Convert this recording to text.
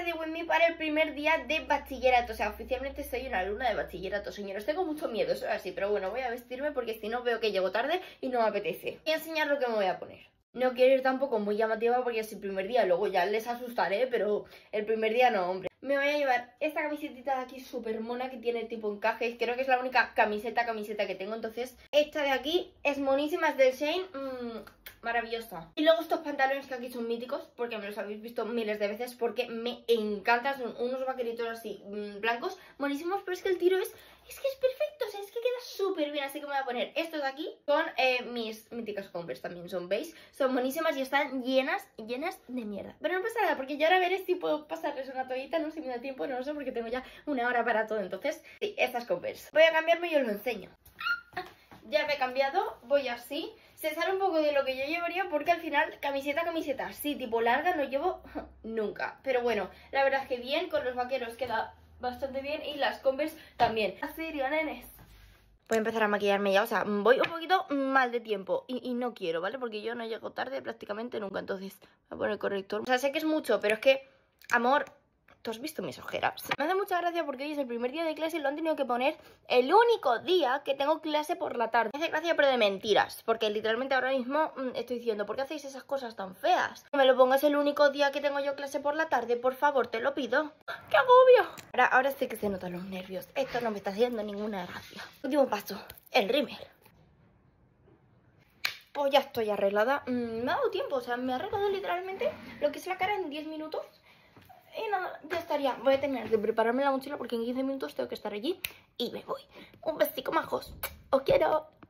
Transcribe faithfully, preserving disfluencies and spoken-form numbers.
Ready With Me para el primer día de bachillerato. O sea, oficialmente soy una alumna de bachillerato, señores. Tengo mucho miedo, eso es así, pero bueno, voy a vestirme porque si no veo que llego tarde y no me apetece. Voy a enseñar lo que me voy a poner. No quiero ir tampoco muy llamativa porque es el primer día, luego ya les asustaré, pero el primer día no, hombre. Me voy a llevar esta camisetita de aquí súper mona que tiene tipo encajes. Creo que es la única camiseta, camiseta que tengo. Entonces, esta de aquí es monísima, es del Shein. Mmm, maravillosa. Y luego estos pantalones que aquí son míticos, porque me los habéis visto miles de veces, porque me encantan. Son unos vaqueritos así, mmm, blancos, monísimos, pero es que el tiro es... Es que es perfecto, o sea, es que queda súper bien. Así que me voy a poner estos de aquí. Son eh, mis míticas Converse, también son beige. Son buenísimas y están llenas, llenas de mierda. Pero no pasa nada, porque yo ahora veré si puedo pasarles una toallita. No sé si me da tiempo, no lo sé, porque tengo ya una hora para todo. Entonces, sí, estas Converse. Voy a cambiarme y os lo enseño. Ya me he cambiado, voy así. Se sale un poco de lo que yo llevaría porque al final camiseta, camiseta así, tipo larga, no llevo nunca. Pero bueno, la verdad es que bien, con los vaqueros queda bastante bien y las Converse también. Así, nenes. Voy a empezar a maquillarme ya, o sea, voy un poquito mal de tiempo y, y no quiero, ¿vale? Porque yo no llego tarde prácticamente nunca, entonces voy a poner el corrector. O sea, sé que es mucho, pero es que, amor... ¿Tú has visto mis ojeras? Me hace mucha gracia porque hoy es el primer día de clase y lo han tenido que poner el único día que tengo clase por la tarde. Me hace gracia, pero de mentiras, porque literalmente ahora mismo mmm, estoy diciendo, ¿por qué hacéis esas cosas tan feas? Que me lo pongas el único día que tengo yo clase por la tarde, por favor, te lo pido. ¡Qué agobio! Ahora, ahora sí que se notan los nervios. Esto no me está haciendo ninguna gracia. Último paso, el rímel. Pues ya estoy arreglada. Mm, me ha dado tiempo, o sea, me ha arreglado literalmente lo que es la cara en diez minutos. Y nada, ya estaría. Voy a terminar de prepararme la mochila porque en quince minutos tengo que estar allí y me voy. Un besico, majos. Os quiero.